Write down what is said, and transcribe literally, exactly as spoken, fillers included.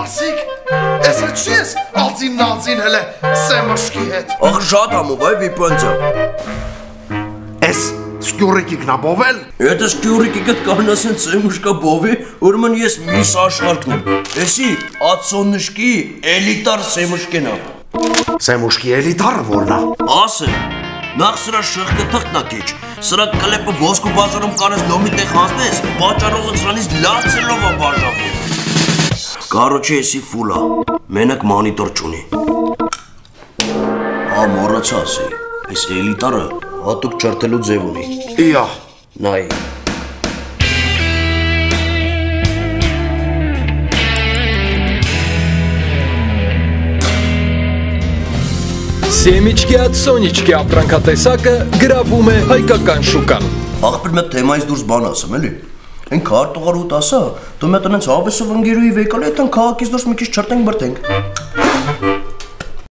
Մասիկ, էսը չի ես ալցին նալցին հել է սեմաշկի հետ։ Ախ շատ ամով այ վիպանցա։ Էս սկյուրիկիքն ա բովել։ Եթե սկյուրիկիկդ կանասեն սեմուշկա բովի, ուրմն ես միս աշխարհքն եմ։ Էսի ացոննշկի էլիտար սեմուշկեն ա։ Սեմուշկի էլիտարը որն ա։ Ասը, նախ սրա շղկը թղթնակիչ, սրա կլեպը ոսկու բազարում կանես լոմի տեղ հանձնես, վաճառողը սրանից լացելով ա բաժավում։ Կարոչի էսի ֆուլա, մենակ մանիտոր չունի։ Հա մոռացա ասի, այս էլիտարը հատուկ չրթելու ձև ունի։ Իա, նայ։ Սեմիչկի at Սոնիչկի ապրանքատեսակը գրավում է հայկական շուկան։ Աղբեր մեկ թեմայից դուրս բան ասեմ, էլի։ Են քարտուղար հուտ ասա, դու մետ անենց հավեսով ընգերուի վեկալ է, այդան քաղաքից դուրս մի քիչ չրտենք բրտենք։